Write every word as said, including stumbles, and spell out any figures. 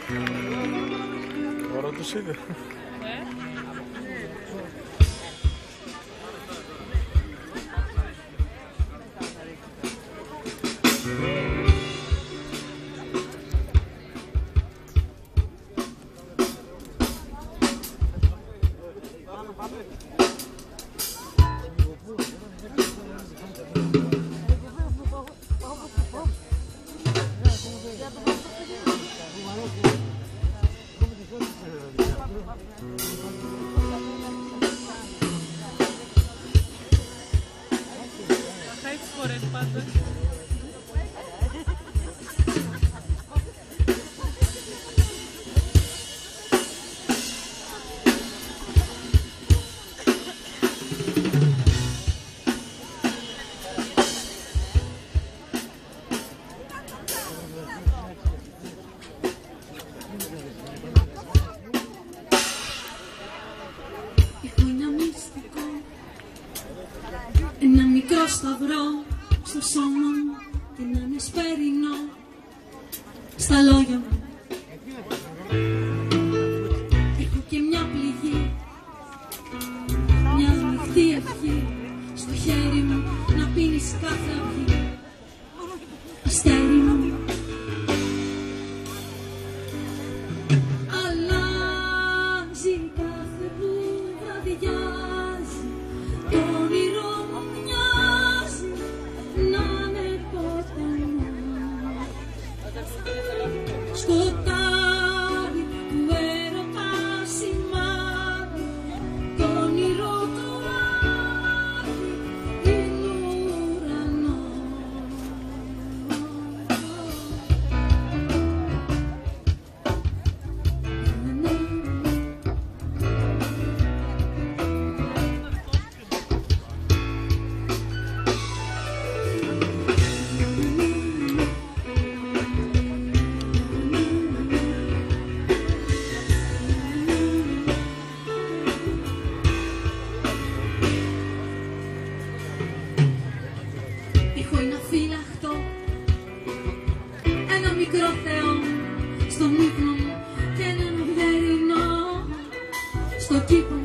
Τώρα τους είδε. Ένα μικρό σταυρό στο σώμα μου και να είναι σπερινό στα λόγια μου. Έχω και μια πληγή, μια ανοιχτή ευχή στο χέρι μου να πίνεις κάθε αυγή. Αστέρι μου, αλλάζει κάθε που βραδιάζει. Το όνειρο μου μοιάζει να είναι ποτενό. Σκοτάδι του έρωτα σημάδι, το όνειρο το άδει είναι ουρανό. Έχω ένα φύλαχτο, ένα μικρό Θεό στον ύπνο μου και έναν οδερινό στο κήπο